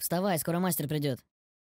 Вставай, скоро мастер придет.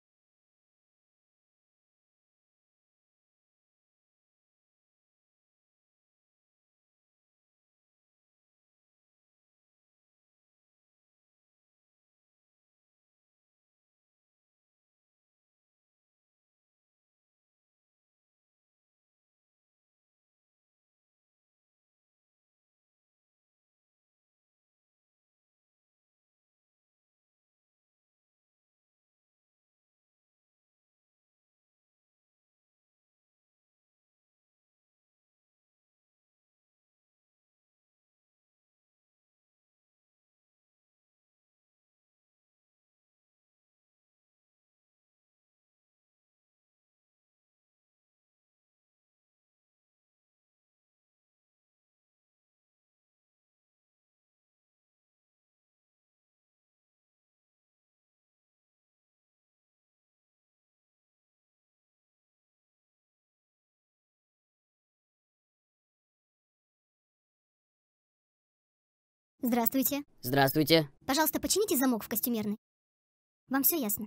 Здравствуйте. Здравствуйте. Пожалуйста, почините замок в костюмерной. Вам все ясно?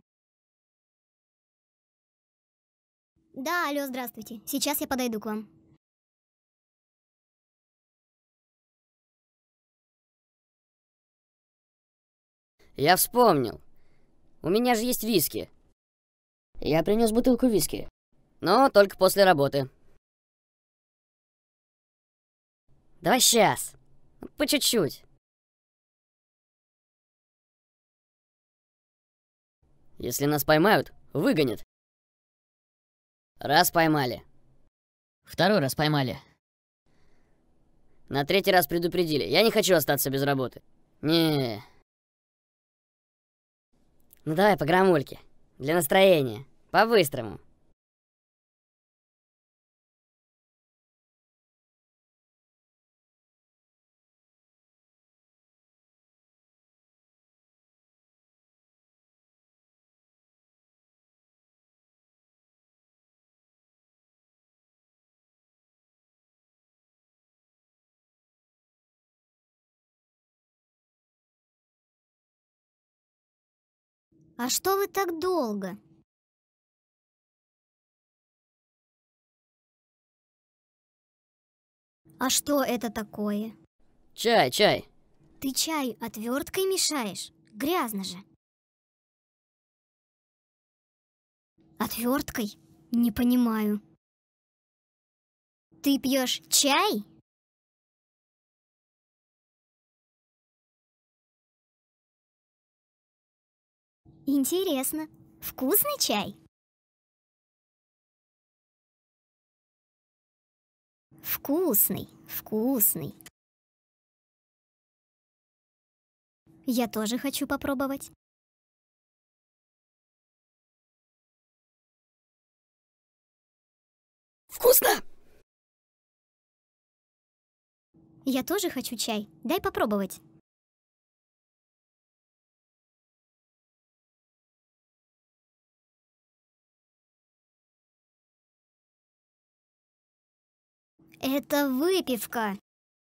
Да, алло, здравствуйте. Сейчас я подойду к вам. Я вспомнил. У меня же есть виски. Я принес бутылку виски. Но только после работы. Давай сейчас. По чуть-чуть. Если нас поймают, выгонят. Раз поймали. Второй раз поймали. На третий раз предупредили. Я не хочу остаться без работы. Не. Ну давай по грамульке. Для настроения. По-быстрому. А что вы так долго? А что это такое? Чай, чай. Ты чай отверткой мешаешь? Грязно же. Отверткой? Не понимаю. Ты пьешь чай? Интересно. Вкусный чай? Вкусный, вкусный. Я тоже хочу попробовать. Вкусно! Я тоже хочу чай. Дай попробовать. Это выпивка.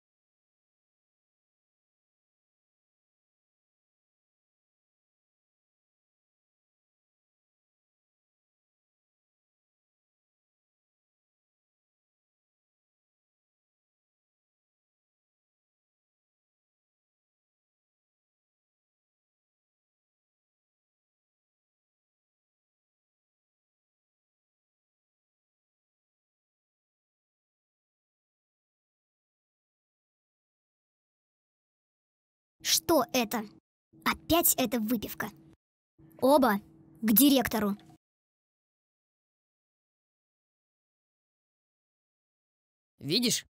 Что это? Опять эта выпивка. Оба к директору. Видишь?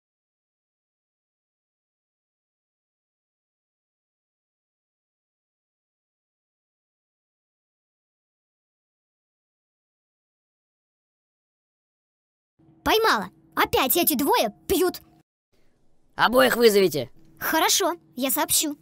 Поймала. Опять эти двое пьют. Обоих вызовите. Хорошо, я сообщу.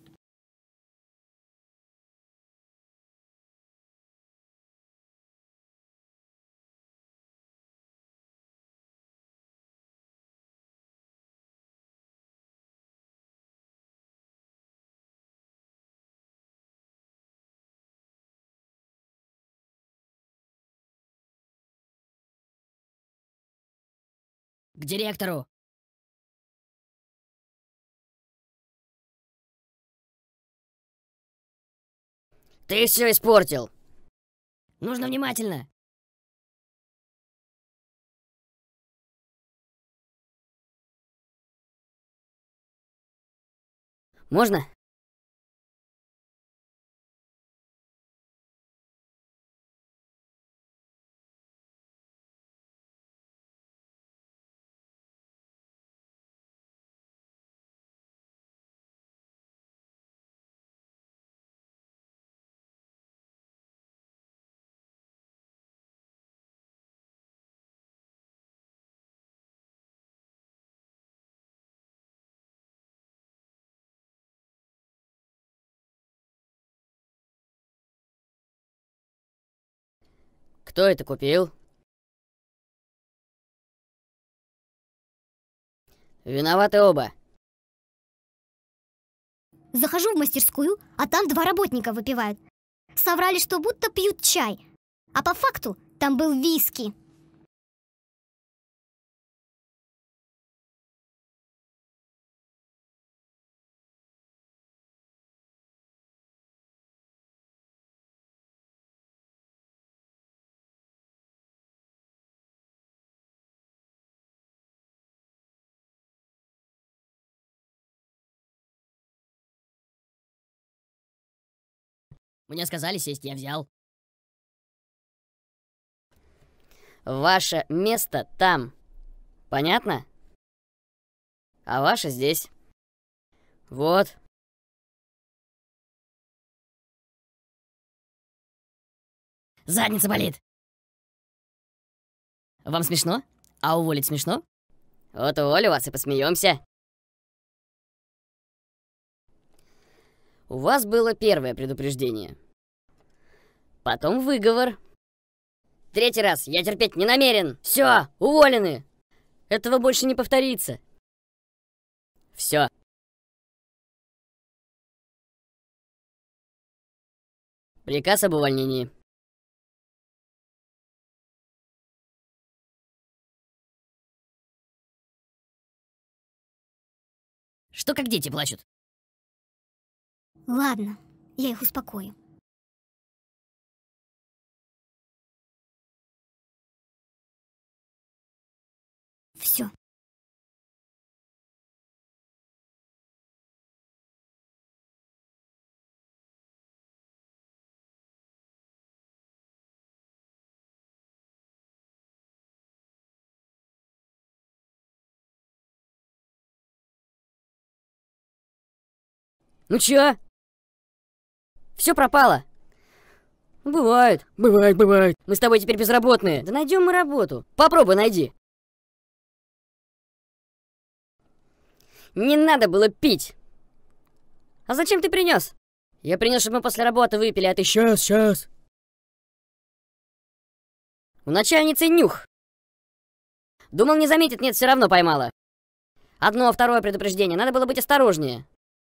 К директору. Ты все испортил. Нужно внимательно. Можно? Кто это купил? Виноваты оба. Захожу в мастерскую, а там два работника выпивают. Соврали, что будто пьют чай. А по факту там был виски. Мне сказали сесть, я взял. Ваше место там. Понятно? А ваше здесь. Вот. Задница болит. Вам смешно? А уволить смешно? Вот уволю вас и посмеемся. У вас было первое предупреждение. Потом выговор. Третий раз я терпеть не намерен. Все, уволены. Этого больше не повторится. Все. Приказ об увольнении. Что как дети плачут? Ладно, я их успокою. Все. Ну чё? Все пропало. Бывает. Бывает. Мы с тобой теперь безработные. Да найдем мы работу. Попробуй найди. Не надо было пить. А зачем ты принес? Я принес, чтобы мы после работы выпили, а ты... Сейчас. У начальницы нюх. Думал, не заметит, нет, все равно поймала. Одно, второе предупреждение. Надо было быть осторожнее.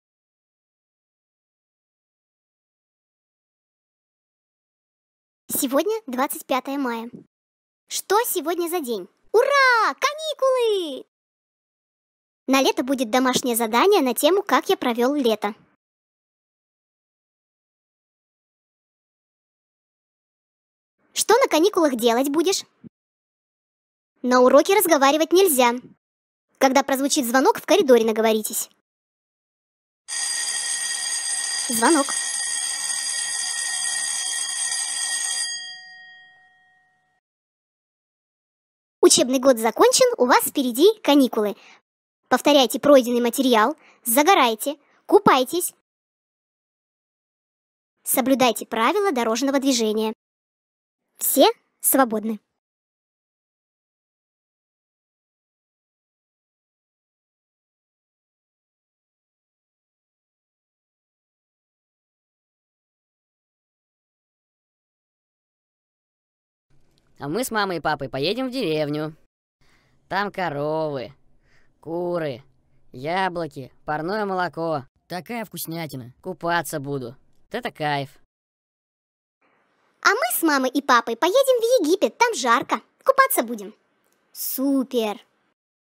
Сегодня 25 мая. Что сегодня за день? Ура! Каникулы! На лето будет домашнее задание на тему «Как я провел лето». Что на каникулах делать будешь? На уроке разговаривать нельзя. Когда прозвучит звонок, в коридоре наговоритесь. Звонок. Учебный год закончен, у вас впереди каникулы. Повторяйте пройденный материал, загорайте, купайтесь. Соблюдайте правила дорожного движения. Все свободны. А мы с мамой и папой поедем в деревню. Там коровы, куры, яблоки, парное молоко. Такая вкуснятина. Купаться буду. Это кайф. А мы с мамой и папой поедем в Египет, там жарко. Купаться будем. Супер!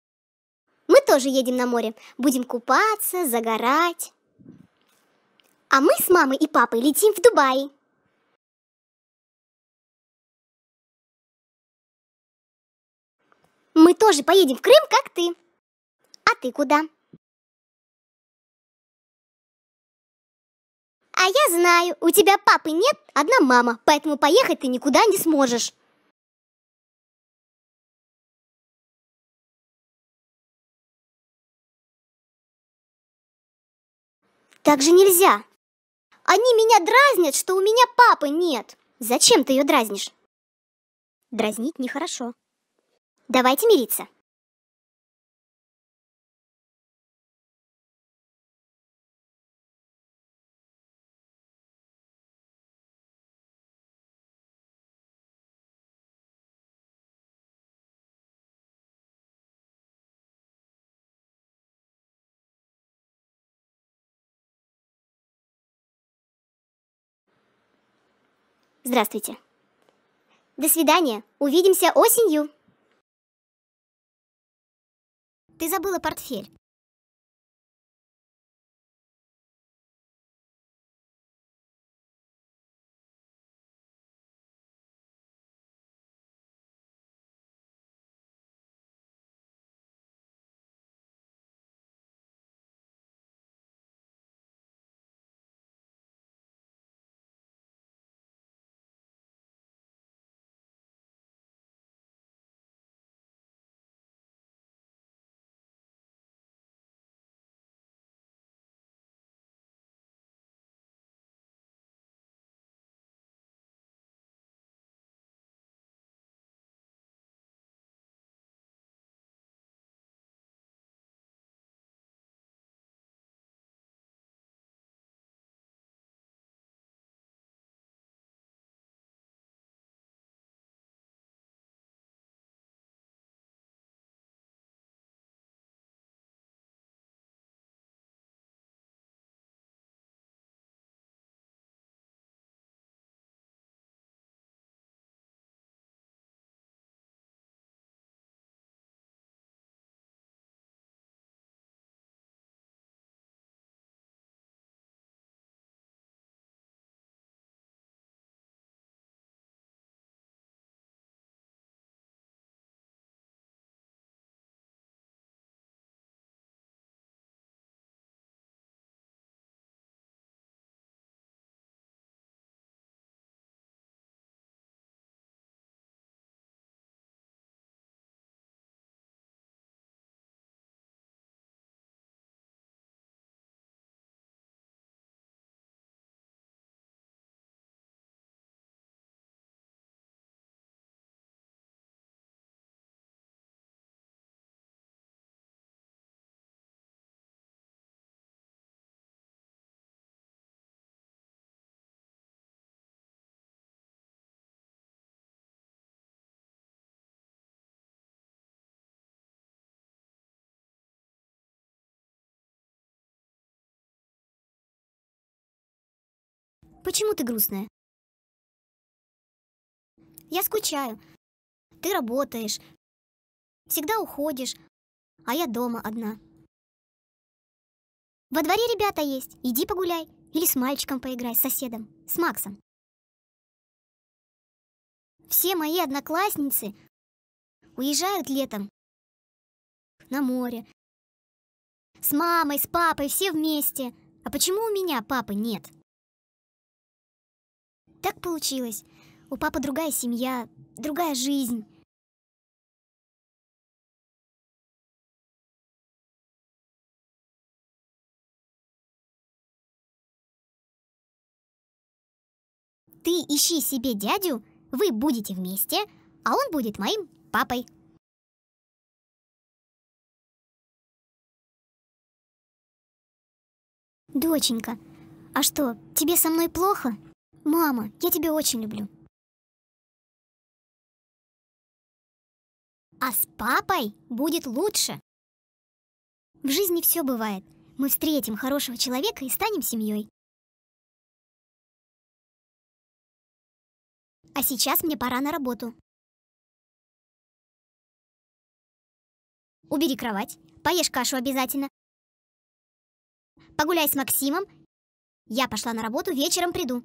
тоже едем на море. Будем купаться, загорать. А мы с мамой и папой летим в Дубай. Мы тоже поедем в Крым, как ты. А ты куда? А я знаю, у тебя папы нет, одна мама, поэтому поехать ты никуда не сможешь. Так же нельзя. Они меня дразнят, что у меня папы нет. Зачем ты ее дразнишь? Дразнить нехорошо. Давайте мириться. Здравствуйте. До свидания. Увидимся осенью. Ты забыла портфель. Почему ты грустная? Я скучаю. Ты работаешь, всегда уходишь, а я дома одна. Во дворе ребята есть, иди погуляй. Или с мальчиком поиграй, с соседом, с Максом. Все мои одноклассницы уезжают летом на море. С мамой, с папой, все вместе. А почему у меня папы нет? Так получилось. У папы другая семья, другая жизнь. Ты ищи себе дядю, вы будете вместе, а он будет моим папой. Доченька, а что, тебе со мной плохо? Мама, я тебя очень люблю. А с папой будет лучше. В жизни все бывает. Мы встретим хорошего человека и станем семьей. А сейчас мне пора на работу. Убери кровать, поешь кашу обязательно. Погуляй с Максимом. Я пошла на работу, вечером приду.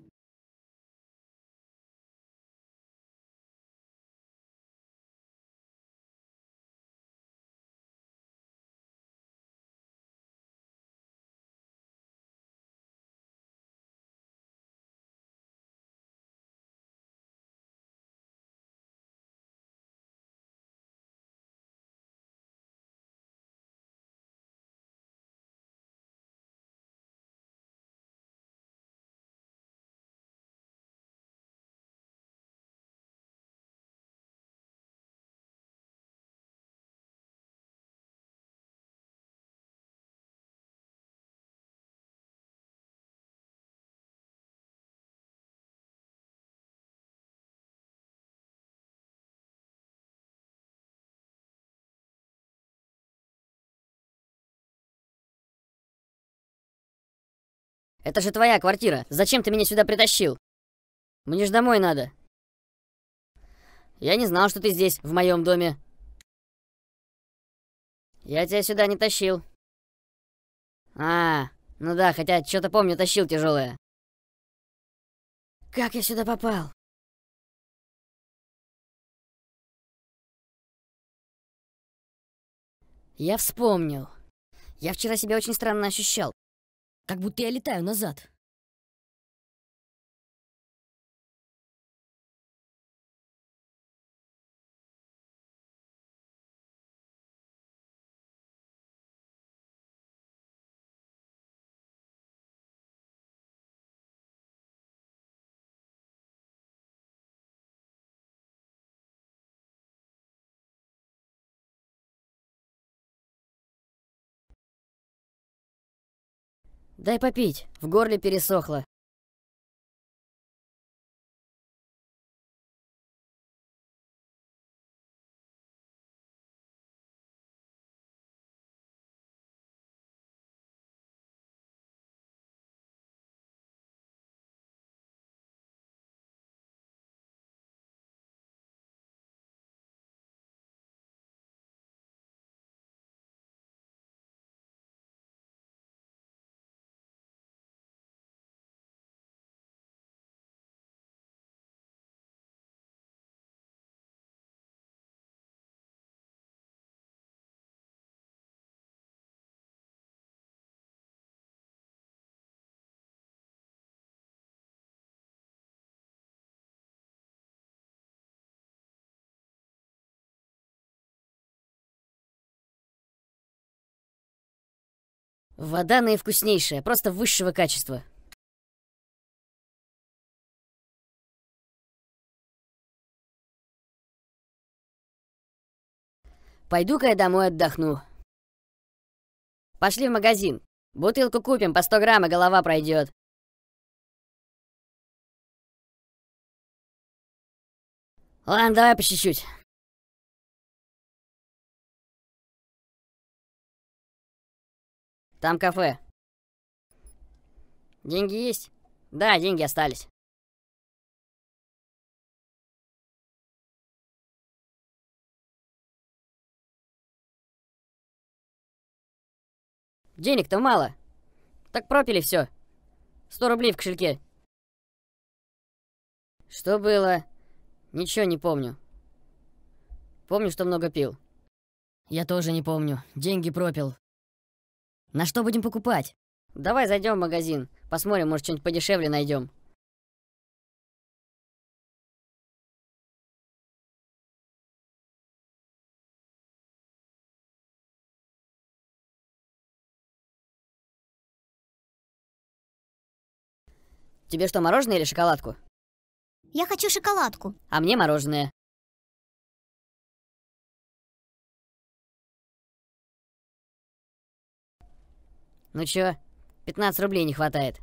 Это же твоя квартира. Зачем ты меня сюда притащил? Мне ж домой надо. Я не знал, что ты здесь, в моем доме. Я тебя сюда не тащил. Ну да, хотя что-то помню, тащил тяжелое. Как я сюда попал? Я вспомнил. Я вчера себя очень странно ощущал. Как будто я летаю назад. Дай попить, в горле пересохло. Вода наивкуснейшая, просто высшего качества. Пойду-ка я домой отдохну. Пошли в магазин. Бутылку купим, по 100 грамм, и голова пройдет. Ладно, давай по чуть-чуть. Там кафе. Деньги есть? Да, деньги остались. Денег-то мало. Так пропили все. 100 рублей в кошельке. Что было? Ничего не помню. Помню, что много пил. Я тоже не помню. Деньги пропил. На что будем покупать? Давай зайдем в магазин. Посмотрим, может, что-нибудь подешевле найдем. Тебе что, мороженое или шоколадку? Я хочу шоколадку. А мне мороженое. Ну чё, 15 рублей не хватает.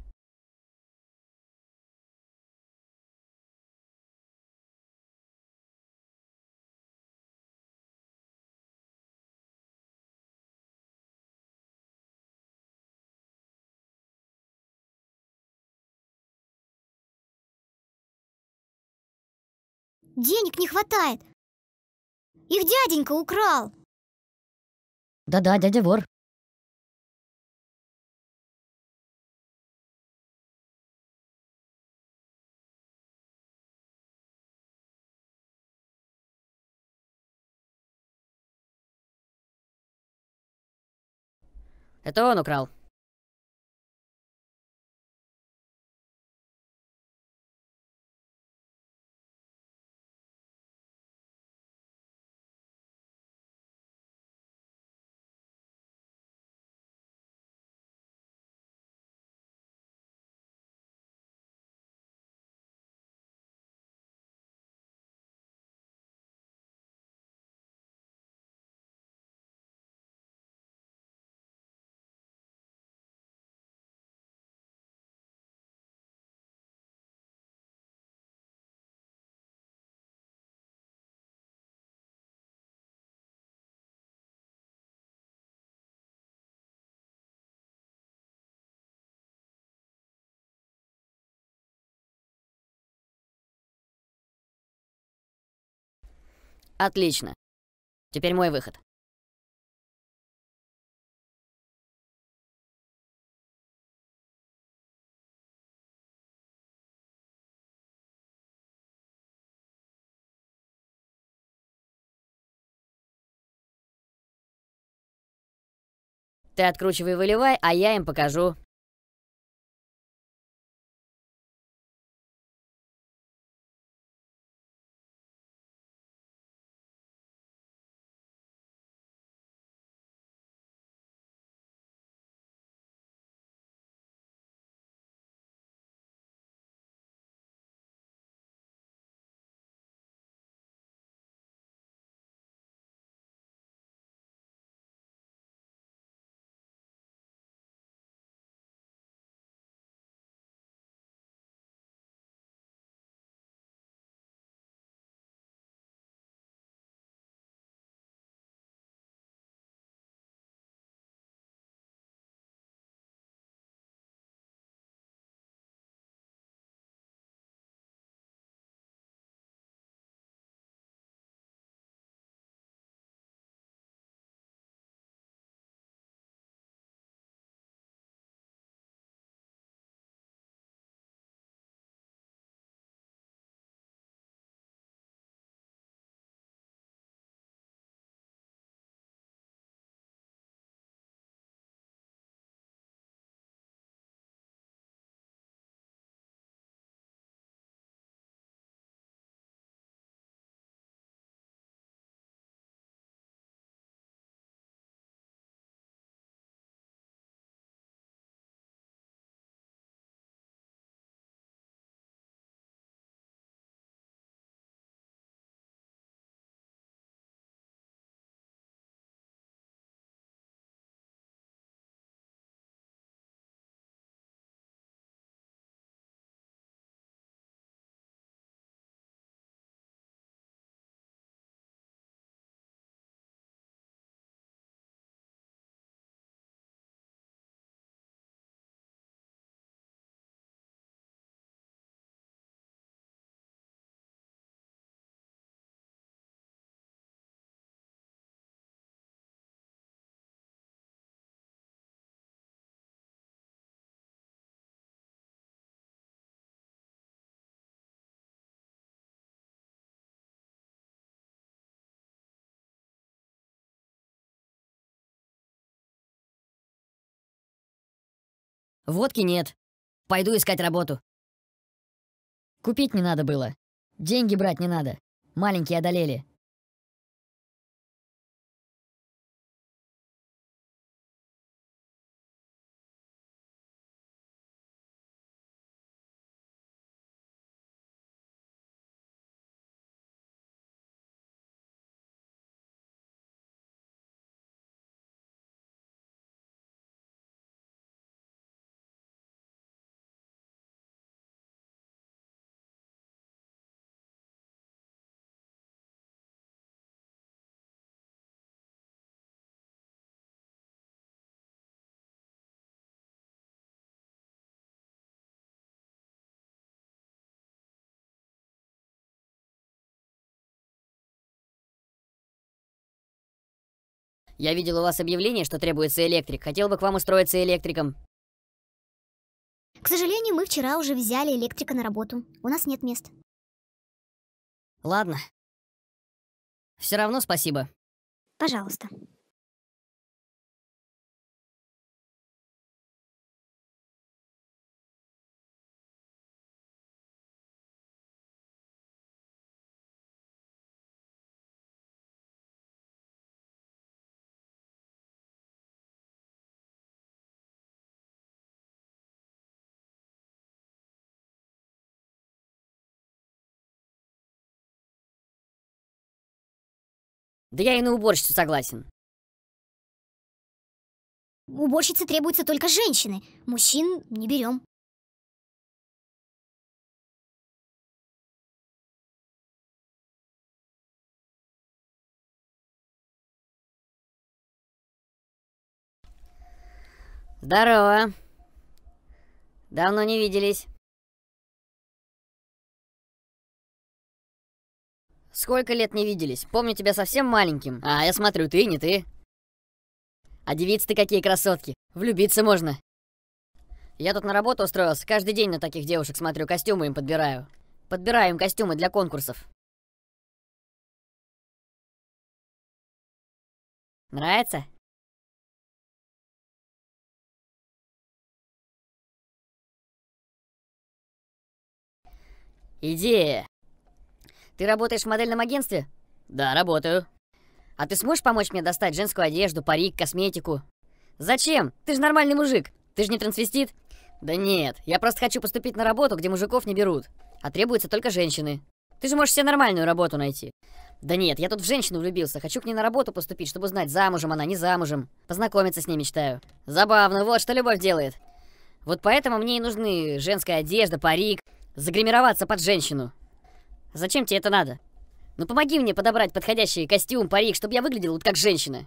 Денег не хватает. Их дяденька украл. Да-да, дядя вор. Это он украл. Отлично. Теперь мой выход. Ты откручивай и выливай, а я им покажу. Водки нет. Пойду искать работу. Купить не надо было. Деньги брать не надо. Маленькие одолели. Я видел у вас объявление, что требуется электрик. Хотел бы к вам устроиться электриком. К сожалению, мы вчера уже взяли электрика на работу. У нас нет мест. Ладно. Все равно спасибо. Пожалуйста. Да я и на уборщицу согласен. Уборщице требуются только женщины. Мужчин не берем. Здорово. Давно не виделись. Сколько лет не виделись? Помню тебя совсем маленьким. А, я смотрю, ты не ты. А девицы-то какие красотки. Влюбиться можно. Я тут на работу устроился. Каждый день на таких девушек смотрю, костюмы им подбираю. Подбираю им костюмы для конкурсов. Нравится? Идея. Ты работаешь в модельном агентстве? Да, работаю. А ты сможешь помочь мне достать женскую одежду, парик, косметику? Зачем? Ты же нормальный мужик. Ты же не трансвестит? Да нет, я просто хочу поступить на работу, где мужиков не берут. А требуются только женщины. Ты же можешь себе нормальную работу найти. Да нет, я тут в женщину влюбился. Хочу к ней на работу поступить, чтобы узнать, замужем она, не замужем. Познакомиться с ней мечтаю. Забавно, вот что любовь делает. Вот поэтому мне и нужны женская одежда, парик. Загримироваться под женщину. Зачем тебе это надо? Ну помоги мне подобрать подходящий костюм, парик, чтобы я выглядел вот как женщина.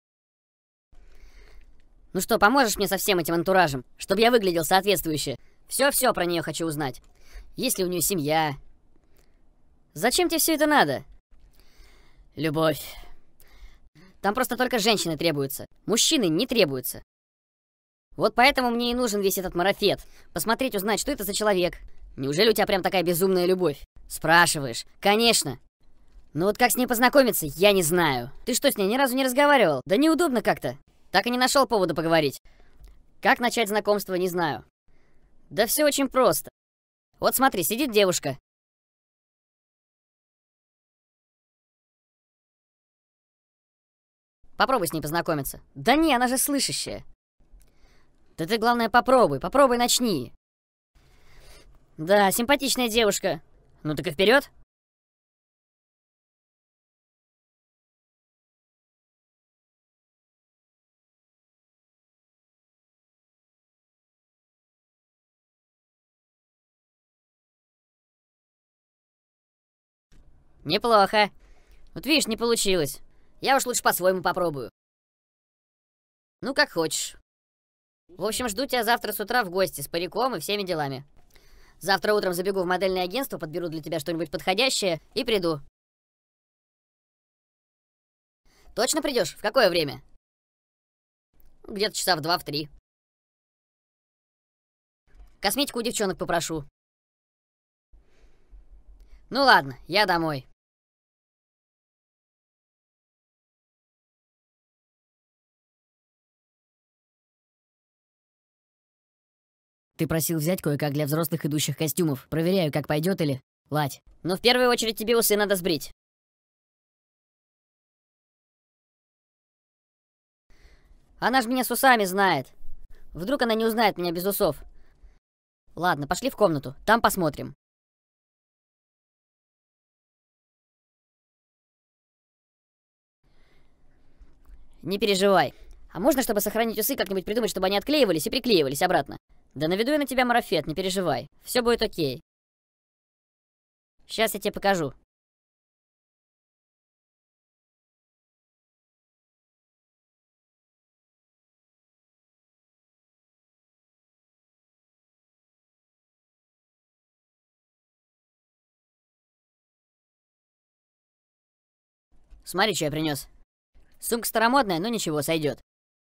Ну что, поможешь мне со всем этим антуражем, чтобы я выглядел соответствующе? Все-все про нее хочу узнать. Есть ли у нее семья? Зачем тебе все это надо? Любовь. Там просто только женщины требуются. Мужчины не требуются. Вот поэтому мне и нужен весь этот марафет. Посмотреть, узнать, что это за человек. Неужели у тебя прям такая безумная любовь? Спрашиваешь. Конечно. Ну вот как с ней познакомиться, я не знаю. Ты что, с ней ни разу не разговаривал? Да неудобно как-то. Так и не нашел повода поговорить. Как начать знакомство, не знаю. Да все очень просто. Вот смотри, сидит девушка. Попробуй с ней познакомиться. Да не, она же слышащая. Да ты, главное, попробуй начни. Да, симпатичная девушка. Ну так и вперед. Неплохо. Вот видишь, не получилось. Я уж лучше по-своему попробую. Ну, как хочешь. В общем, жду тебя завтра с утра в гости с париком и всеми делами. Завтра утром забегу в модельное агентство, подберу для тебя что-нибудь подходящее и приду. Точно придешь? В какое время? Где-то часа в 2, в 3. Косметику у девчонок попрошу. Ну ладно, я домой. Ты просил взять кое-как для взрослых идущих костюмов. Проверяю, как пойдет или... Ладь. Но в первую очередь тебе усы надо сбрить. Она же меня с усами знает. Вдруг она не узнает меня без усов. Ладно, пошли в комнату, там посмотрим. Не переживай. А можно, чтобы сохранить усы, как-нибудь придумать, чтобы они отклеивались и приклеивались обратно? Да наведу я на тебя марафет, не переживай. Все будет окей. Сейчас я тебе покажу. Смотри, что я принес. Сумка старомодная, но ничего, сойдет.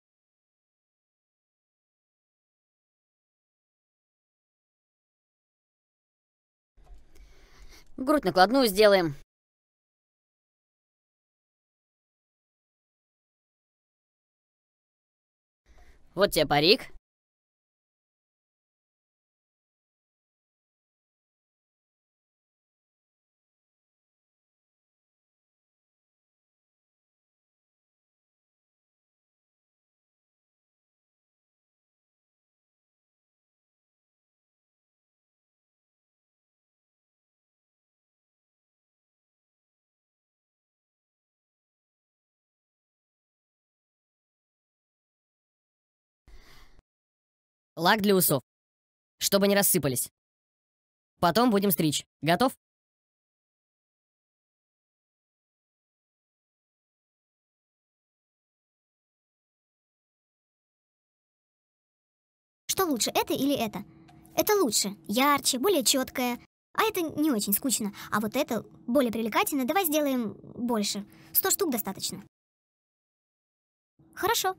Грудь накладную сделаем. Вот тебе парик. Лак для усов, чтобы не рассыпались. Потом будем стричь. Готов? Что лучше, это или это? Это лучше, ярче, более четкое. А это не очень скучно. А вот это более привлекательно. Давай сделаем больше. 100 штук достаточно. Хорошо.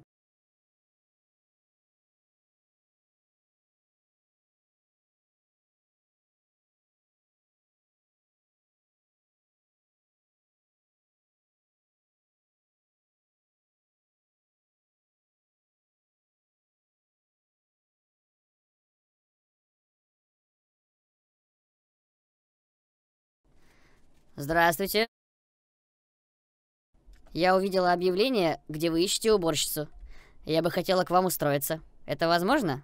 Здравствуйте. Я увидела объявление, где вы ищете уборщицу. Я бы хотела к вам устроиться. Это возможно?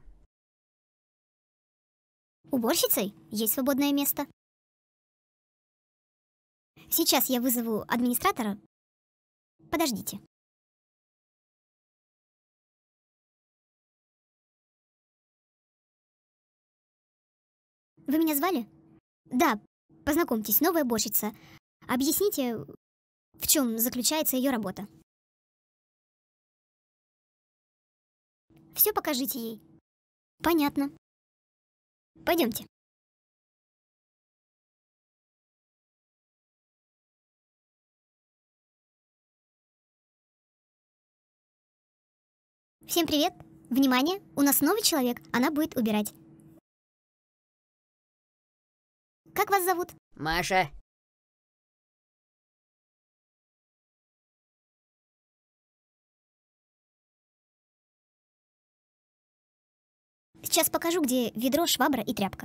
Уборщицей? Есть свободное место. Сейчас я вызову администратора. Подождите. Вы меня звали? Да, познакомьтесь, новая уборщица. Объясните, в чем заключается ее работа. Все покажите ей. Понятно. Пойдемте. Всем привет. Внимание, у нас новый человек, она будет убирать. Как вас зовут? Маша. Сейчас покажу, где ведро, швабра и тряпка.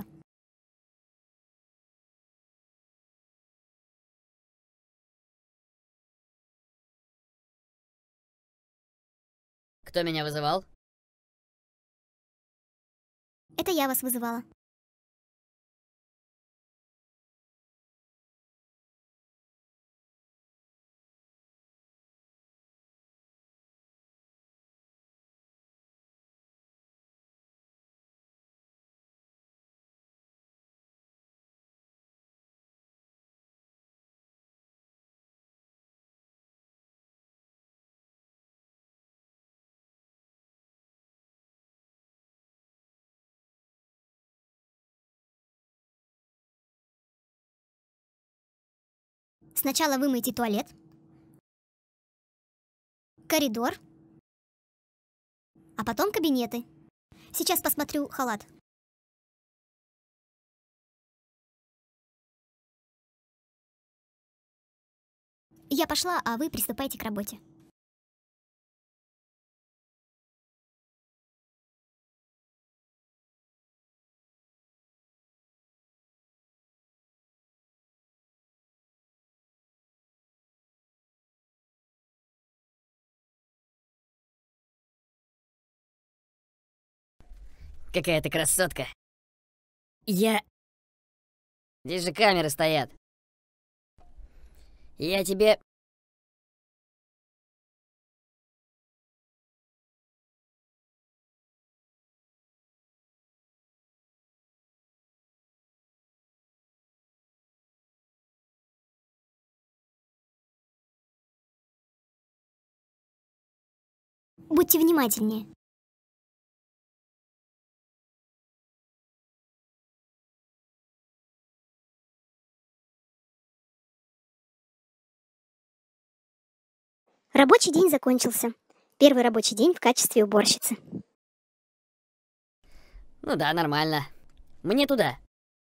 Кто меня вызывал? Это я вас вызывала. Сначала вымойте туалет, коридор, а потом кабинеты. Сейчас посмотрю халат. Я пошла, а вы приступайте к работе. Какая ты красотка. Я... Здесь же камеры стоят. Я тебе... Будьте внимательнее. Рабочий день закончился. Первый рабочий день в качестве уборщицы. Ну да, нормально. Мне туда.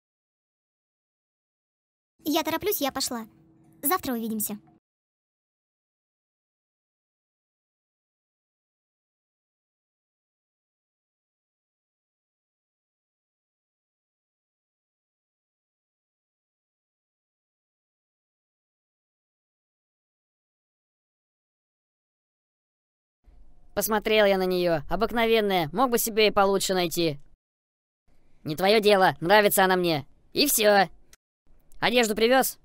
Я тороплюсь, я пошла. Завтра увидимся. Посмотрел я на нее. Обыкновенная. Мог бы себе и получше найти. Не твое дело. Нравится она мне. И все. Одежду привез?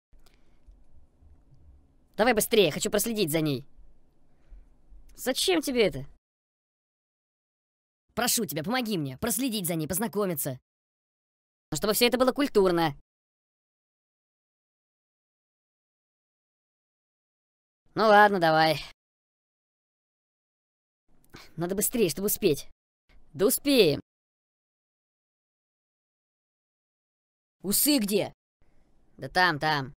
Давай быстрее. Хочу проследить за ней. Зачем тебе это? Прошу тебя, помоги мне. Проследить за ней, познакомиться. Но чтобы все это было культурно. Ну ладно, давай. Надо быстрее, чтобы успеть. Да успеем. Усы где? Да там.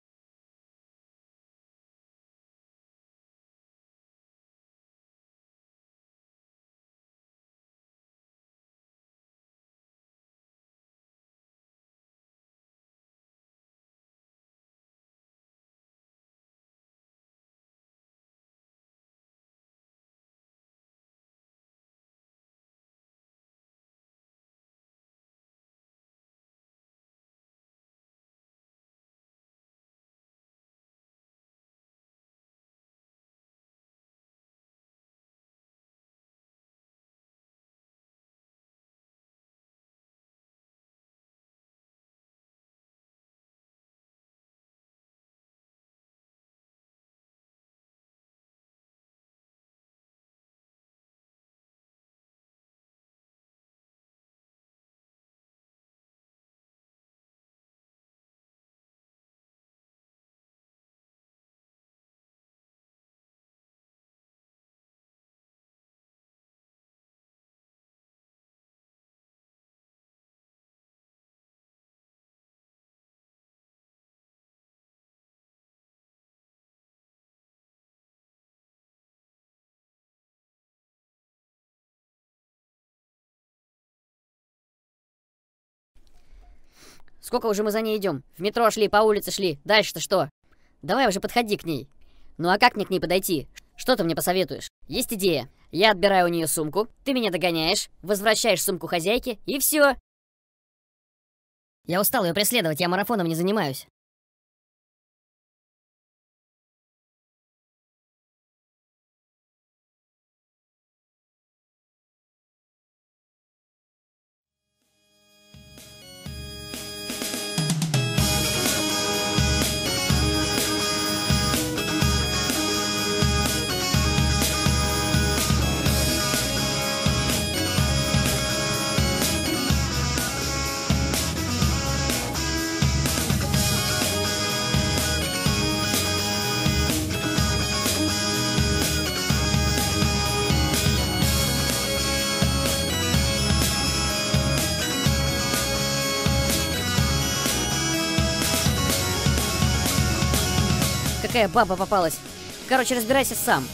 Сколько уже мы за ней идем? В метро шли, по улице шли. Дальше-то что? Давай уже подходи к ней. Ну а как мне к ней подойти? Что ты мне посоветуешь? Есть идея. Я отбираю у нее сумку, ты меня догоняешь, возвращаешь сумку хозяйке, и все. Я устал ее преследовать, я марафоном не занимаюсь. Какая баба попалась. Короче, разбирайся сам.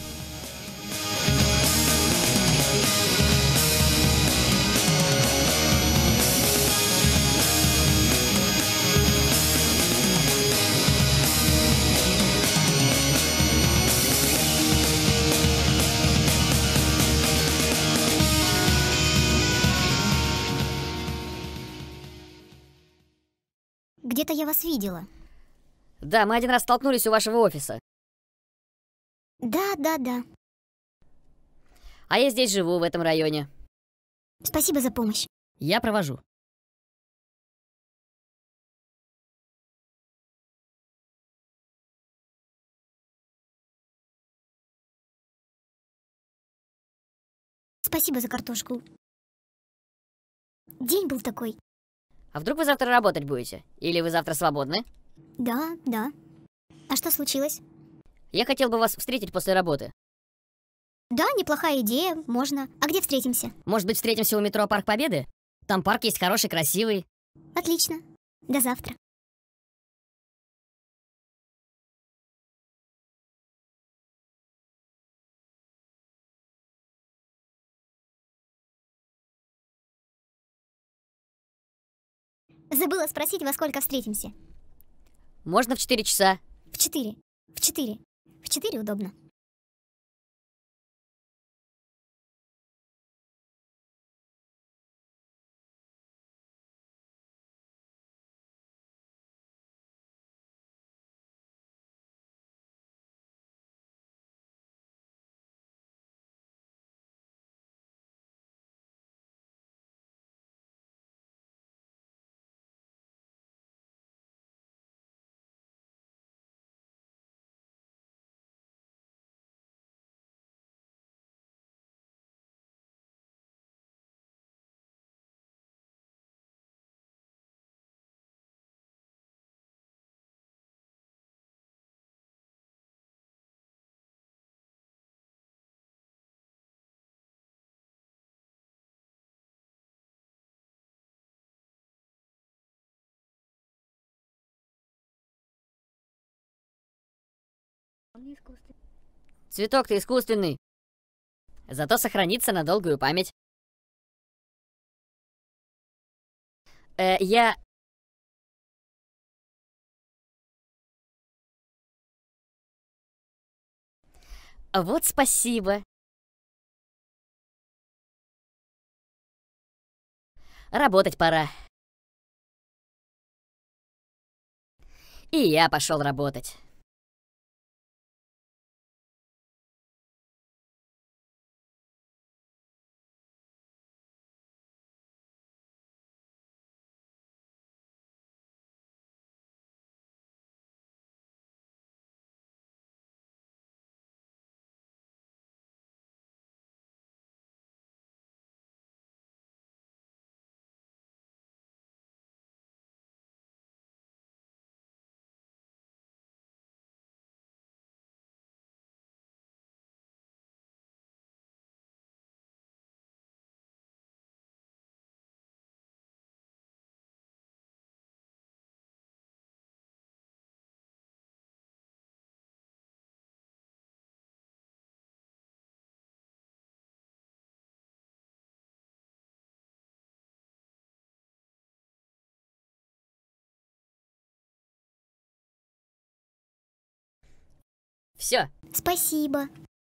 Где-то я вас видела. Да, мы один раз столкнулись у вашего офиса. Да. А я здесь живу, в этом районе. Спасибо за помощь. Я провожу. Спасибо за картошку. День был такой. А вдруг вы завтра работать будете? Или вы завтра свободны? Да. А что случилось? Я хотел бы вас встретить после работы. Да, неплохая идея, можно. А где встретимся? Может быть, встретимся у метро Парк Победы? Там парк есть хороший, красивый. Отлично. До завтра. Забыла спросить, во сколько встретимся. Можно в 4 часа. В 4. В 4. В 4 удобно. Цветок-то искусственный. Зато сохранится на долгую память. Я... Вот спасибо. Работать пора. И я пошел работать. Все. Спасибо.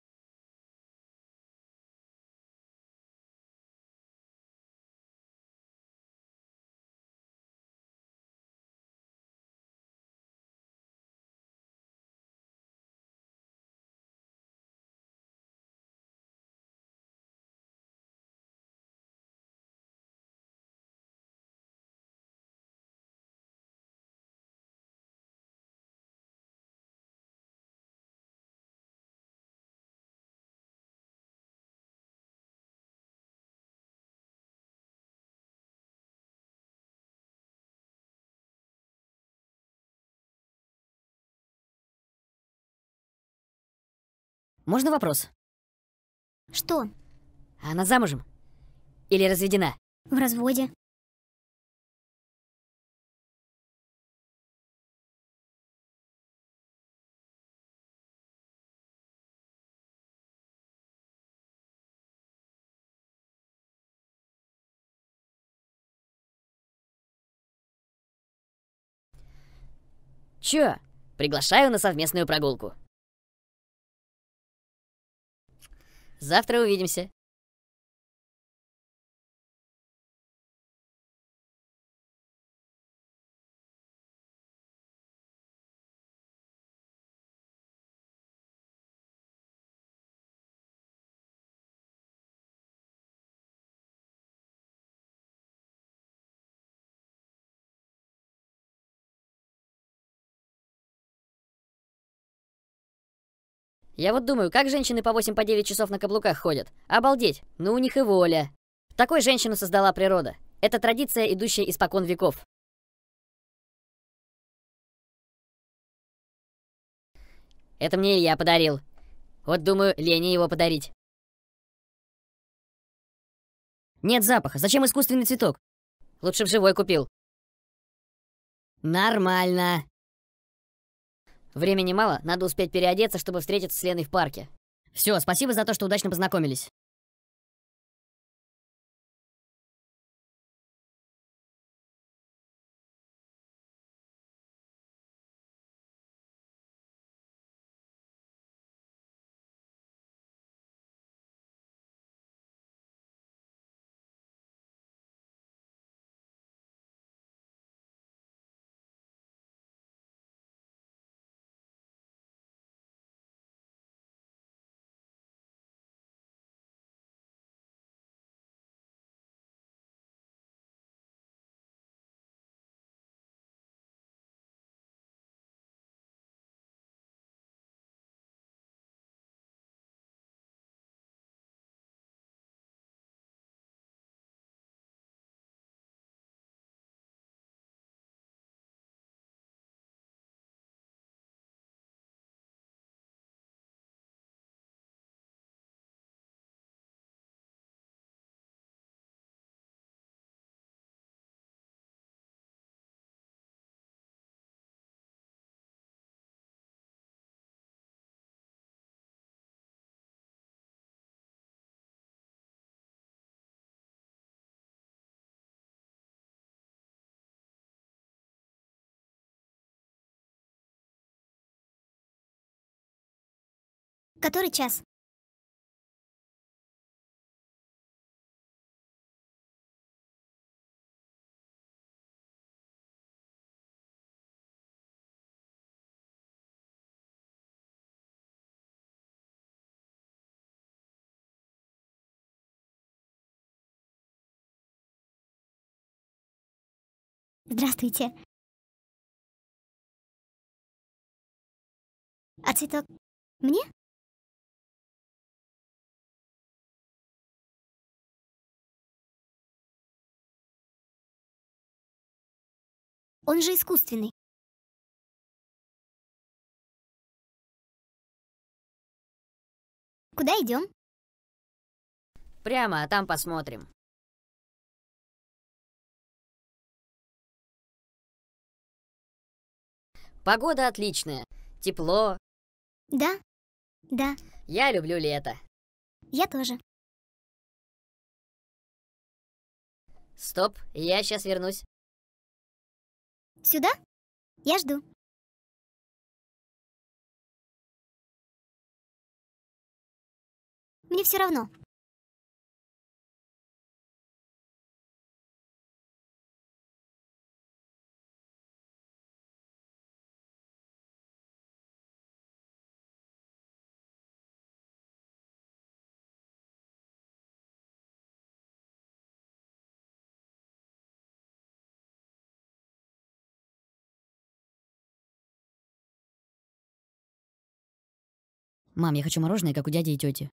Можно вопрос? Что? Она замужем? Или разведена? В разводе. Чё? Приглашаю на совместную прогулку. Завтра увидимся. Я вот думаю, как женщины по 8-9 часов на каблуках ходят? Обалдеть, ну у них и воля. Такой женщину создала природа. Это традиция, идущая испокон веков. Это мне Илья подарил. Вот думаю, Лене его подарить. Нет запаха, зачем искусственный цветок? Лучше б живой купил. Нормально. Времени мало, надо успеть переодеться, чтобы встретиться с Леной в парке. Все, спасибо за то, что удачно познакомились. Который час? Здравствуйте. А цветок мне? Он же искусственный. Куда идем? Прямо, а там посмотрим. Погода отличная. Тепло. Да, да, Я люблю лето. я тоже. Стоп, я сейчас вернусь. Сюда? Я жду. Мне все равно. Мам, я хочу мороженое, как у дяди и тети.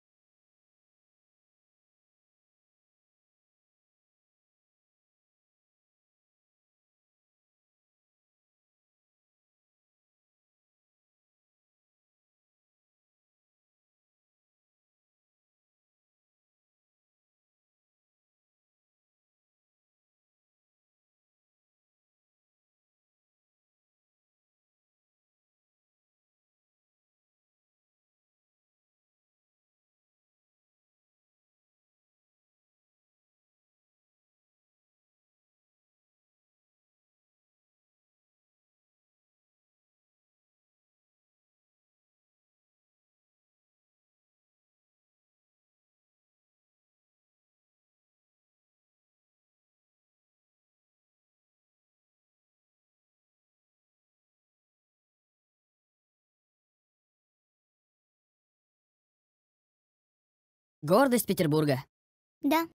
Гордость Петербурга. Да,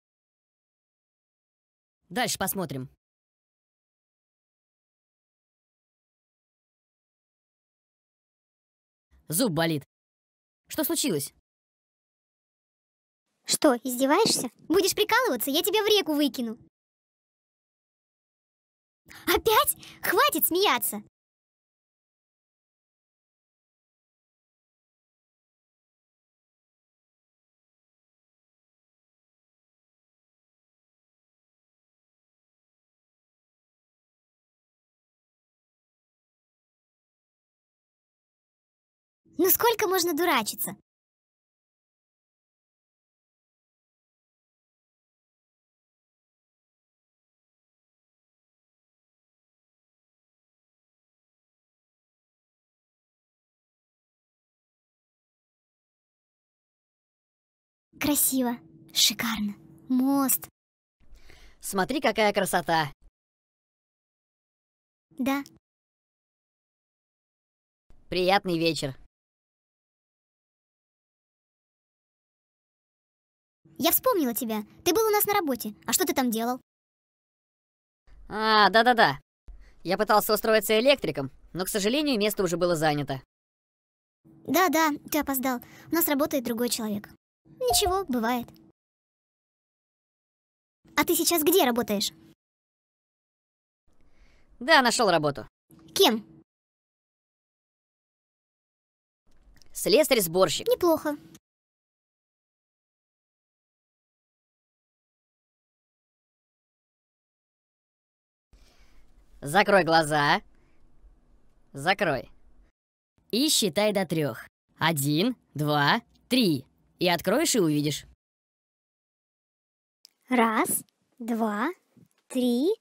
Дальше посмотрим. Зуб болит. Что случилось? что, издеваешься? Будешь прикалываться, я тебя в реку выкину. Опять? Хватит смеяться. Ну сколько можно дурачиться? Красиво, шикарно. Мост. Смотри, какая красота. Да, Приятный вечер. я вспомнила тебя. Ты был у нас на работе. А что ты там делал? А, да-да-да. Я пытался устроиться электриком, но, к сожалению, место уже было занято. Да, ты опоздал. У нас работает другой человек. Ничего, бывает. А ты сейчас где работаешь? Да, нашел работу. Кем? Слесарь-сборщик. Неплохо. Закрой глаза. Закрой. И считай до 3. 1, 2, 3. И откроешь и увидишь. Раз, два, три.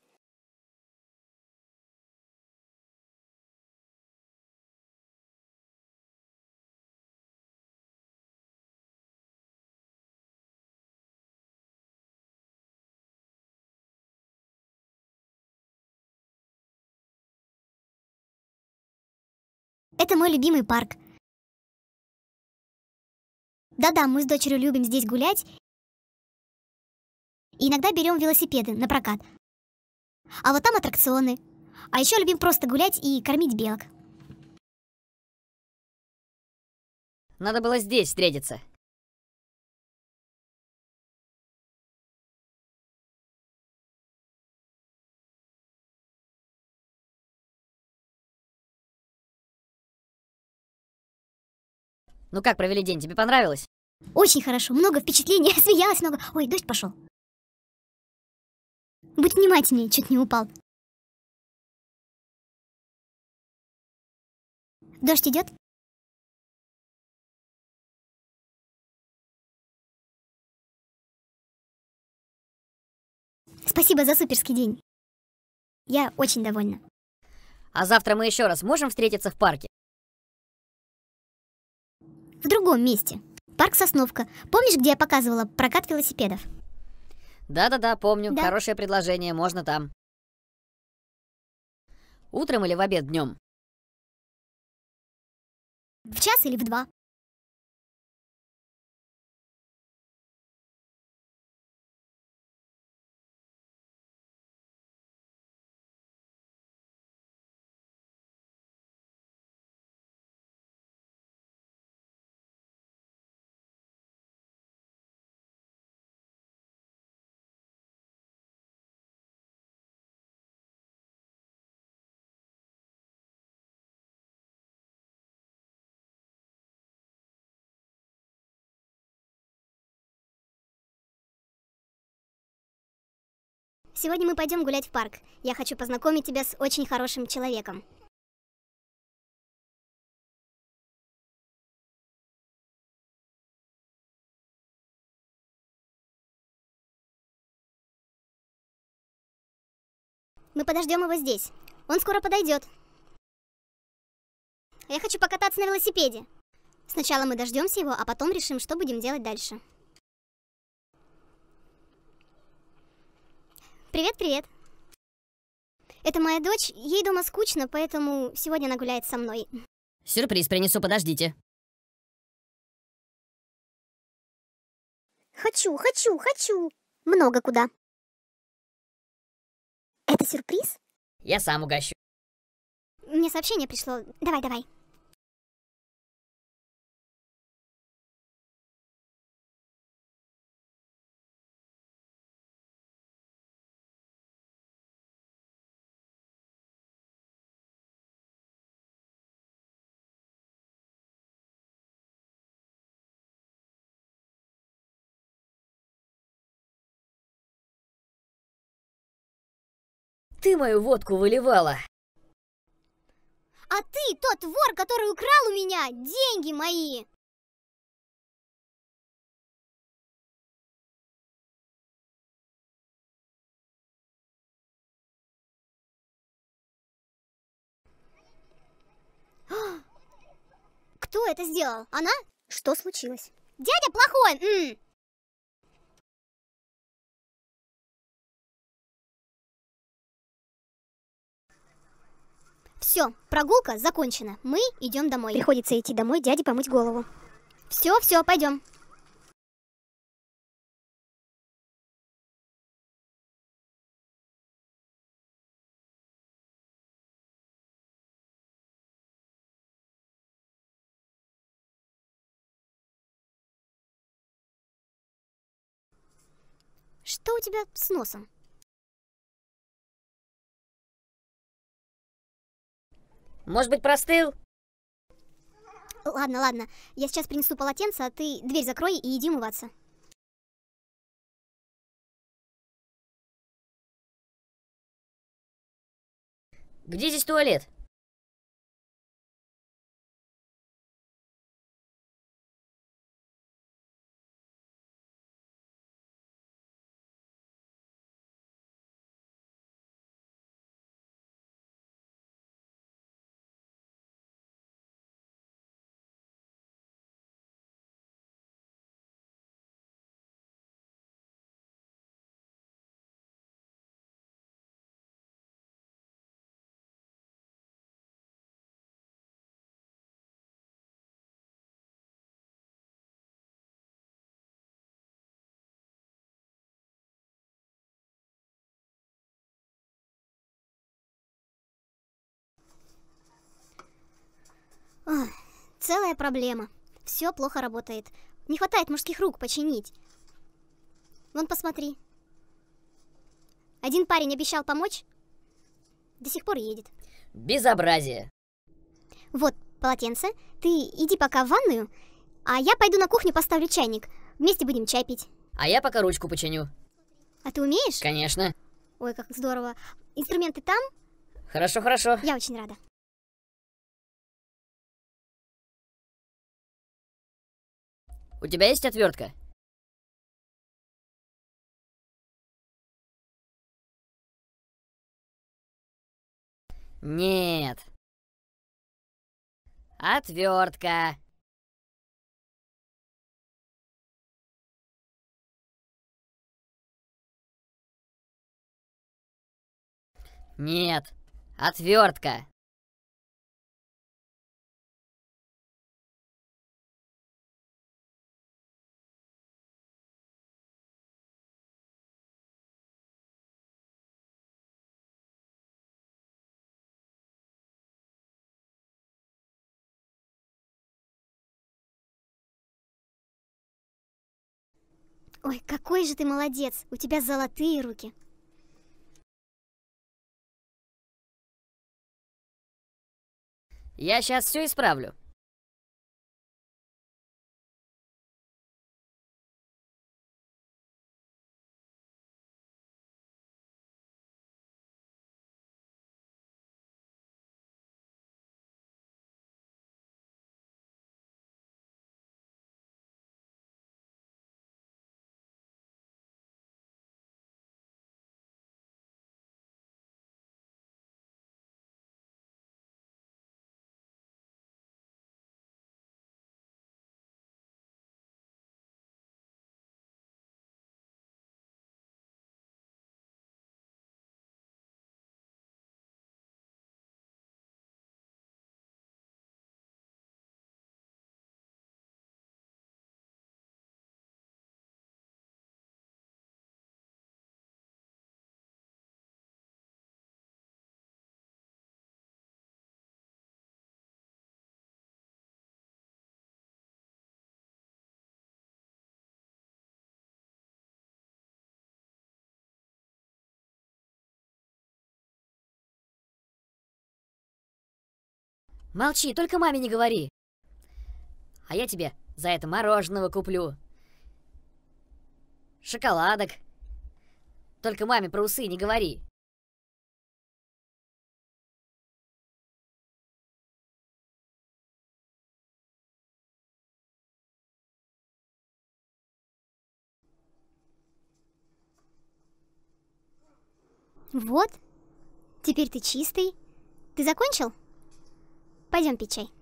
Это мой любимый парк. Да-да, мы с дочерью любим здесь гулять. И иногда берем велосипеды на прокат. А вот там аттракционы. А еще любим просто гулять и кормить белок. Надо было здесь встретиться. Ну как провели день? Тебе понравилось? Очень хорошо, много впечатлений, смеялась много. Ой, дождь пошел. Будь внимательнее, чуть не упал. Дождь идет? Спасибо за суперский день. Я очень довольна. А завтра мы еще раз можем встретиться в парке? В другом месте. Парк Сосновка. Помнишь, где я показывала прокат велосипедов? Да-да-да, помню. Да. Хорошее предложение, можно там. Утром или в обед днем? В час или в 2? Сегодня мы пойдем гулять в парк. Я хочу познакомить тебя с очень хорошим человеком. Мы подождем его здесь. Он скоро подойдет. Я хочу покататься на велосипеде. Сначала мы дождемся его, а потом решим, что будем делать дальше. Привет, привет. Это моя дочь, ей дома скучно, поэтому сегодня она гуляет со мной. Сюрприз принесу, подождите. Хочу. Много куда. Это сюрприз? Я сам угощу. Мне сообщение пришло. Давай. Ты мою водку выливала. А ты тот вор, который украл у меня деньги мои. Кто это сделал? Она? Что случилось? Дядя плохой. Все, прогулка закончена. Мы идем домой. Приходится идти домой дяде помыть голову. Все, пойдем. Что у тебя с носом? Может быть, простыл? Ладно. Я сейчас принесу полотенце, а ты дверь закрой и иди умываться. Где здесь туалет? Ох, целая проблема. Все плохо работает. Не хватает мужских рук починить. Вон, посмотри. Один парень обещал помочь, до сих пор едет. Безобразие. Вот полотенце. Ты иди пока в ванную, а я пойду на кухню поставлю чайник. Вместе будем чай пить. А я пока ручку починю. А ты умеешь? Конечно. Ой, как здорово. Инструменты там? Хорошо, хорошо. Я очень рада. У тебя есть отвертка? Нет. Отвертка. Нет. Отвертка. Ой, какой же ты молодец. У тебя золотые руки. Я сейчас все исправлю. Молчи, только маме не говори. А я тебе за это мороженого куплю. Шоколадок. Только маме про усы не говори. Вот. Теперь ты чистый. Ты закончил? Пойдем пить чай.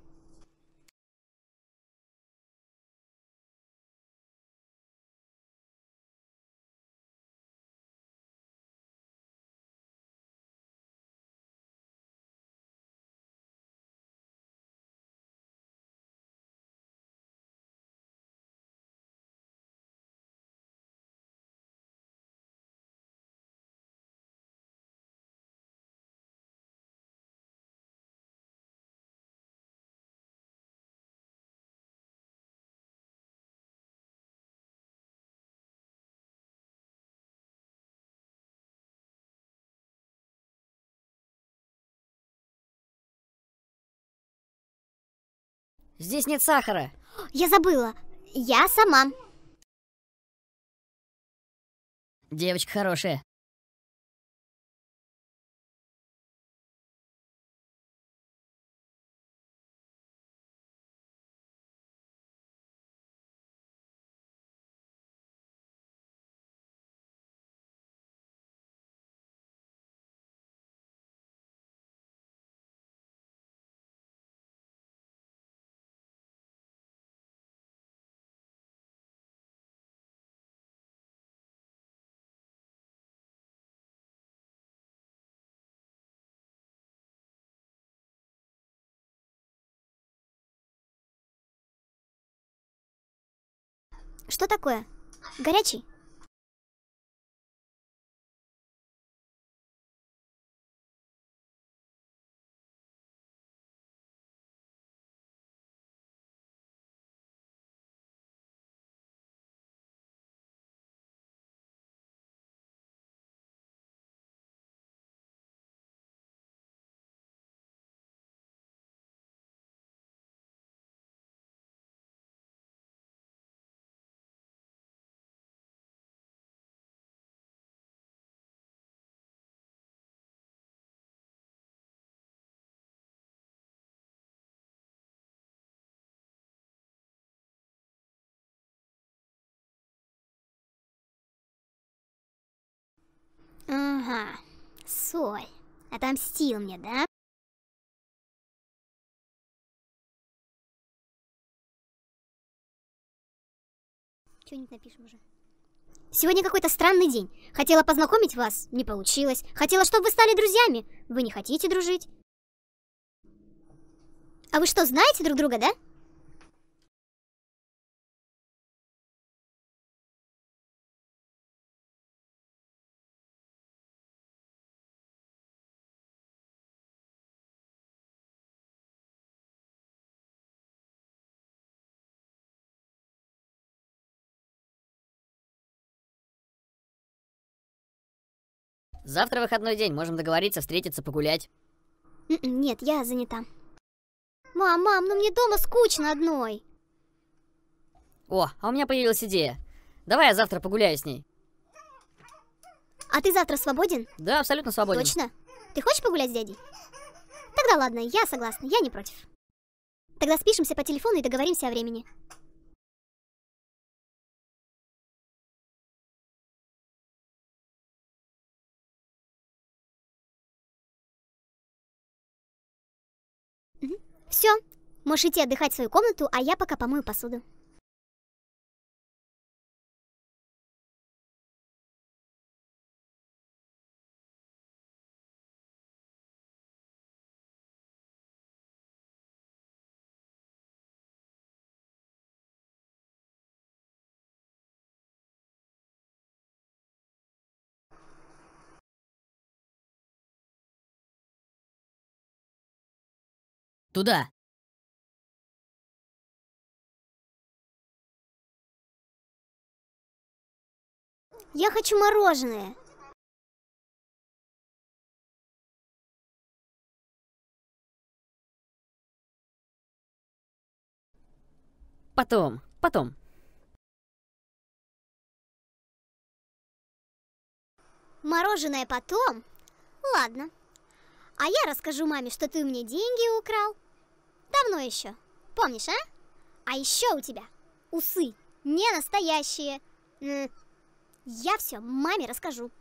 Здесь нет сахара. Я забыла. Я сама. Девочка хорошая. Что такое? Горячий? Ага, соль. Отомстил мне, да? Что-нибудь напишем уже. Сегодня какой-то странный день. Хотела познакомить вас, не получилось. Хотела, чтобы вы стали друзьями. Вы не хотите дружить. А вы что, знаете друг друга, да? Завтра выходной день, можем договориться встретиться погулять. Нет, я занята. Мам, ну мне дома скучно одной. О, а у меня появилась идея. Давай я завтра погуляю с ней. А ты завтра свободен? Да, абсолютно свободен. Точно? Ты хочешь погулять с дядей? Тогда ладно, я согласна, я не против. Тогда спишемся по телефону и договоримся о времени. Все, можешь идти отдыхать в свою комнату, а я пока помою посуду. Туда. Я хочу мороженое. Потом. Мороженое потом? Ладно. А я расскажу маме, что ты у меня деньги украл. Давно еще. Помнишь, а? А еще у тебя усы не настоящие. Я все маме расскажу.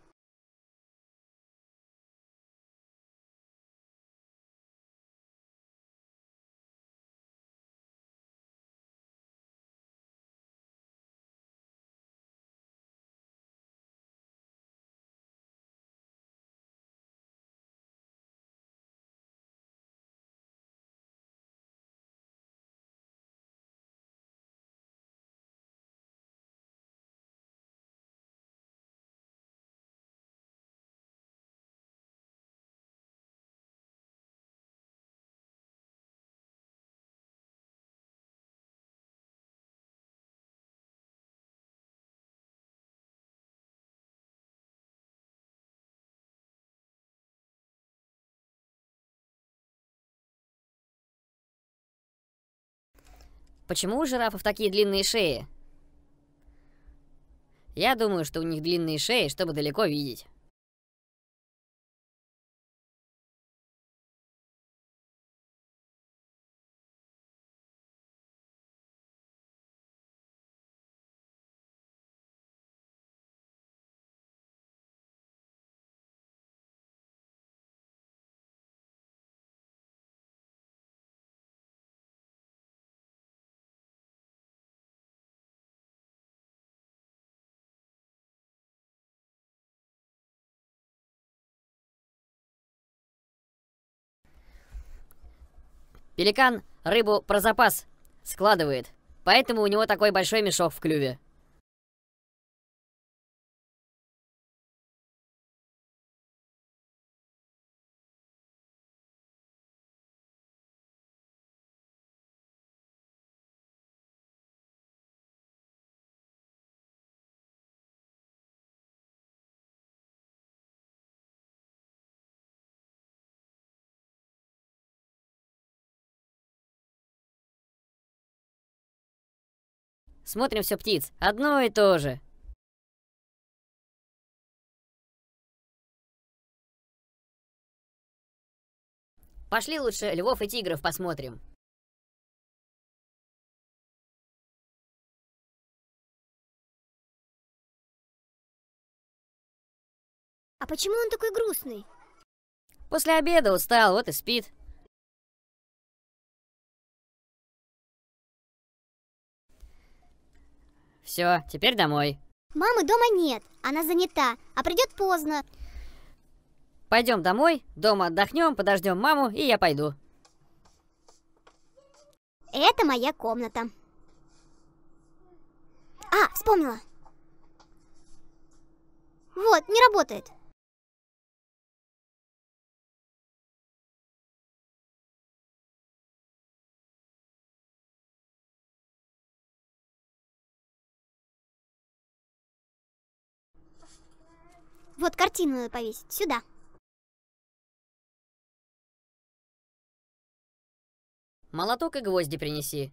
Почему у жирафов такие длинные шеи? Я думаю, что у них длинные шеи, чтобы далеко видеть. Пеликан рыбу про запас складывает, поэтому у него такой большой мешок в клюве. Смотрим все птиц, одно и то же. Пошли лучше львов и тигров посмотрим. А почему он такой грустный? После обеда устал, вот и спит. Все, теперь домой. Мамы дома нет, она занята, а придет поздно. Пойдем домой, дома отдохнем, подождем маму, и я пойду. Это моя комната. А, вспомнила. Вот, не работает. Вот картину надо повесить сюда. Молоток и гвозди принеси.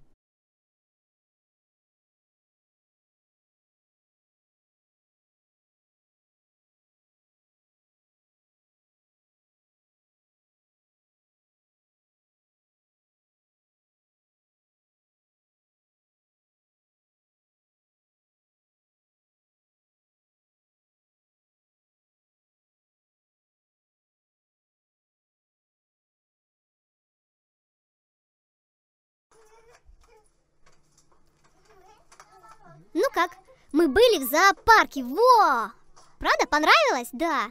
Ну как? Мы были в зоопарке, во! Правда, понравилось? Да.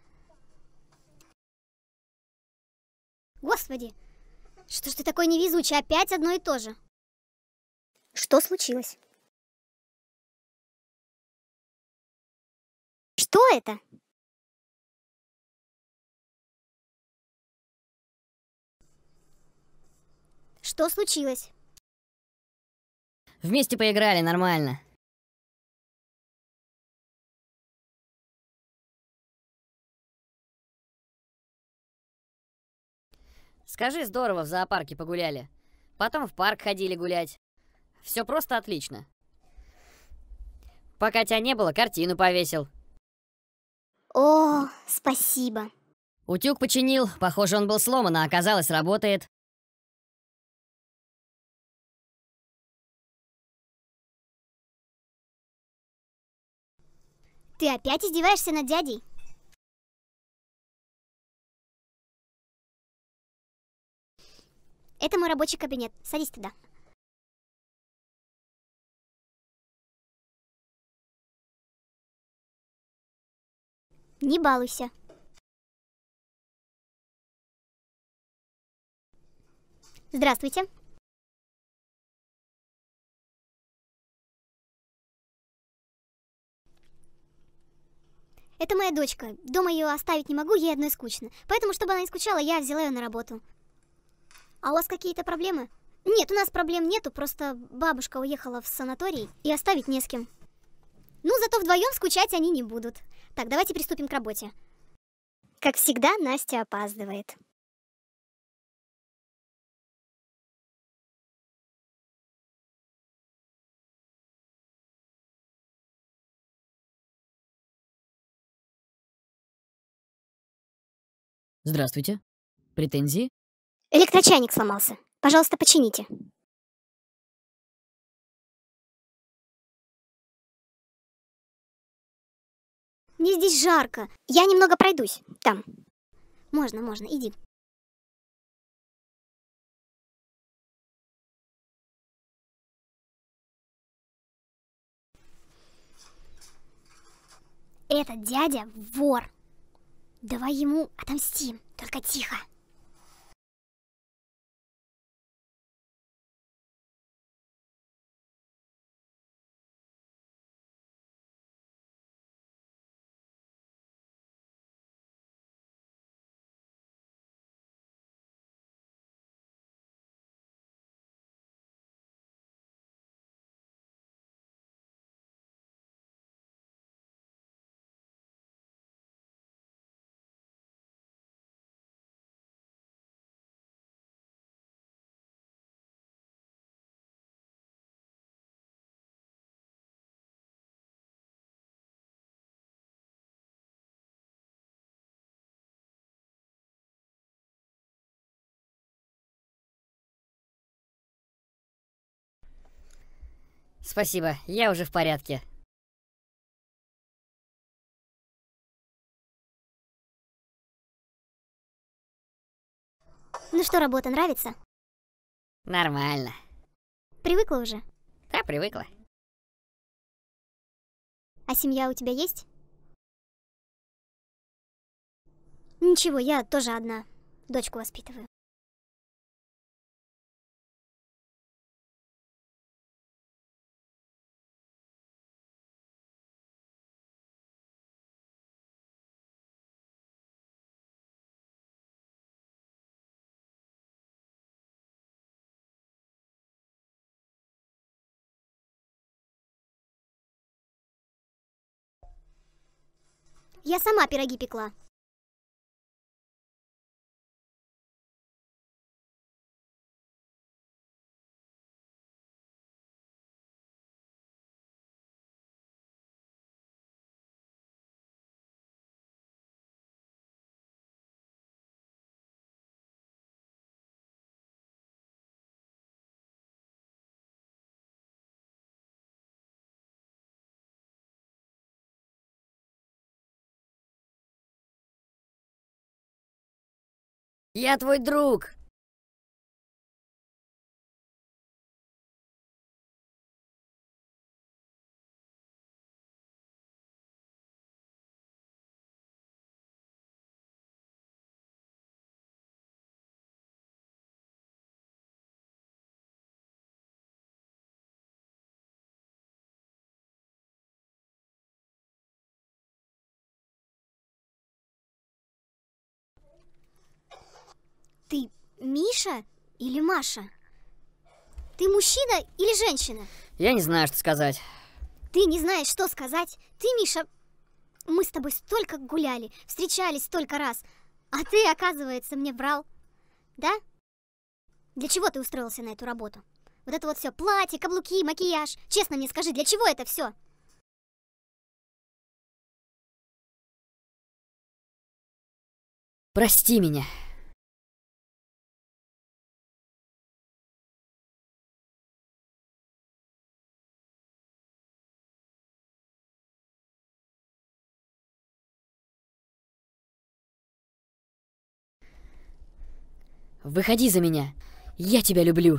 Господи, что ж ты такой невезучий? Опять одно и то же. Что случилось? Что это? Что случилось? Вместе поиграли, нормально. Скажи, здорово в зоопарке погуляли. Потом в парк ходили гулять. Все просто отлично. Пока тебя не было, картину повесил. О, спасибо. Утюг починил. Похоже, он был сломан, а оказалось, работает. Ты опять издеваешься над дядей? Это мой рабочий кабинет. Садись туда. Не балуйся. Здравствуйте. Это моя дочка. Дома ее оставить не могу, ей одной скучно. Поэтому, чтобы она не скучала, я взяла ее на работу. А у вас какие-то проблемы? Нет, у нас проблем нету, просто бабушка уехала в санаторий и оставить не с кем. Ну, зато вдвоем скучать они не будут. Так, давайте приступим к работе. Как всегда, Настя опаздывает. Здравствуйте. Претензии? Электрочайник сломался. Пожалуйста, почините. Мне здесь жарко. Я немного пройдусь. Там. Можно, иди. Этот дядя вор. Давай ему отомстим. Только тихо. Спасибо, я уже в порядке. Ну что, работа нравится? Нормально. Привыкла уже? Да, привыкла. А семья у тебя есть? Ничего, я тоже одна. Дочку воспитываю. Я сама пироги пекла. Я твой друг. Ты Миша или Маша? Ты мужчина или женщина? Я не знаю, что сказать. Ты не знаешь, что сказать? Ты, Миша, мы с тобой столько гуляли, встречались столько раз, а ты, оказывается, мне врал. Да? Для чего ты устроился на эту работу? Вот это вот все, платье, каблуки, макияж. Честно мне скажи, для чего это все? Прости меня. Выходи за меня. Я тебя люблю.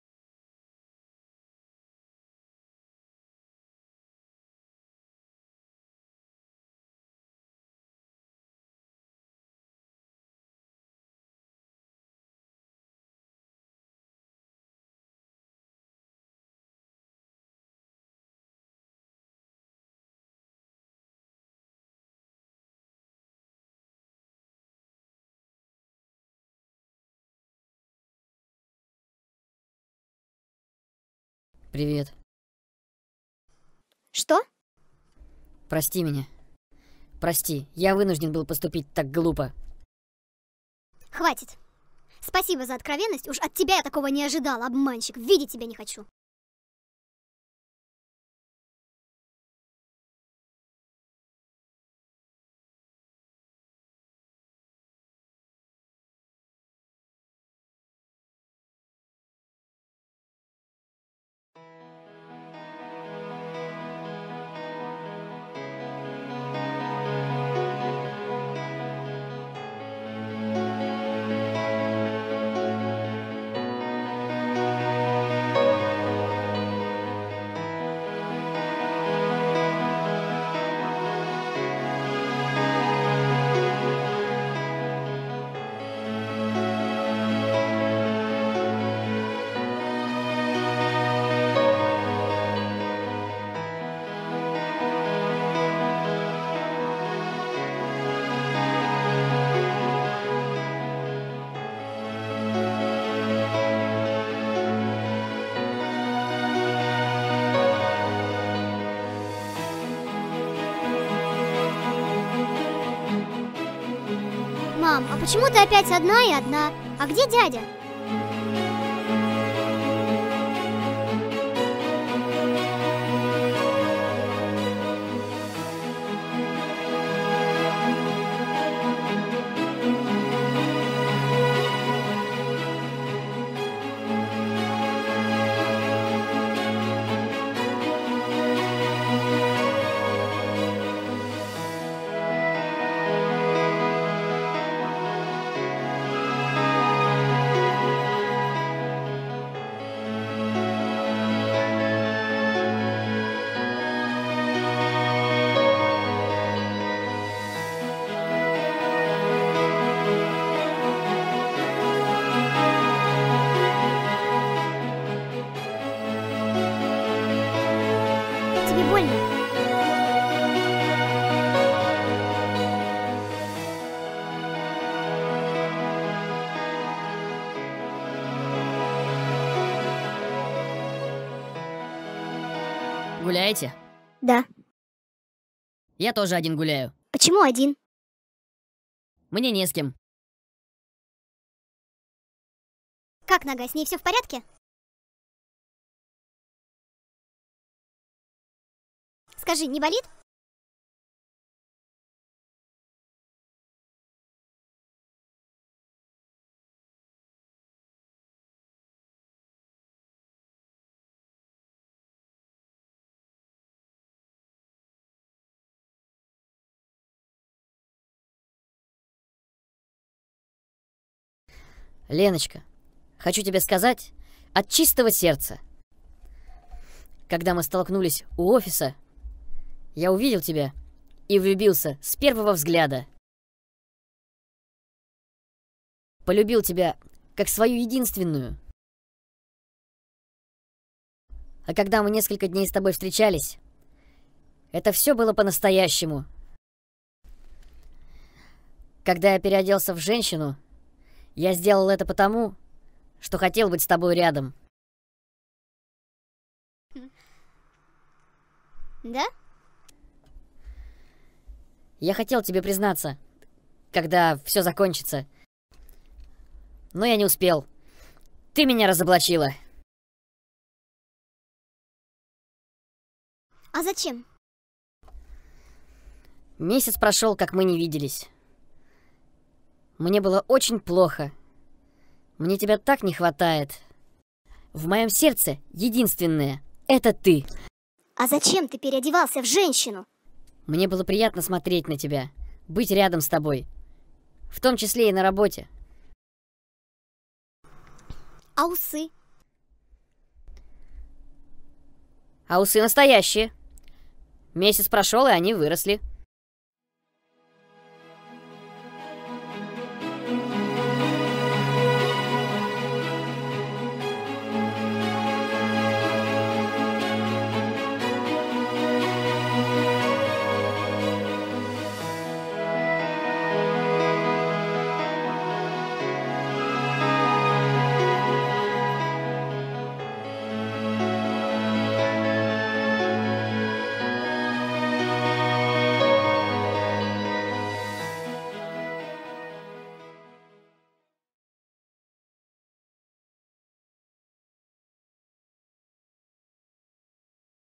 Привет. Что? Прости меня. Прости, я вынужден был поступить так глупо. Хватит. Спасибо за откровенность. Уж от тебя я такого не ожидала, обманщик. Видеть тебя не хочу. Мам, а почему ты опять одна и одна? А где дядя? гуляете? Да. Я тоже один гуляю. Почему один? Мне не с кем. Как нога, с ней все в порядке? Скажи, не болит? Леночка, хочу тебе сказать от чистого сердца. Когда мы столкнулись у офиса, я увидел тебя и влюбился с первого взгляда. Полюбил тебя как свою единственную. А когда мы несколько дней с тобой встречались, это все было по-настоящему. Когда я переоделся в женщину, я сделал это потому, что хотел быть с тобой рядом. Да? Я хотел тебе признаться, когда все закончится. Но я не успел. Ты меня разоблачила. А зачем? Месяц прошел, как мы не виделись. Мне было очень плохо. Мне тебя так не хватает. В моем сердце единственное — это ты. А зачем ты переодевался в женщину? Мне было приятно смотреть на тебя, быть рядом с тобой. В том числе и на работе. А усы? А усы настоящие. Месяц прошел, и они выросли.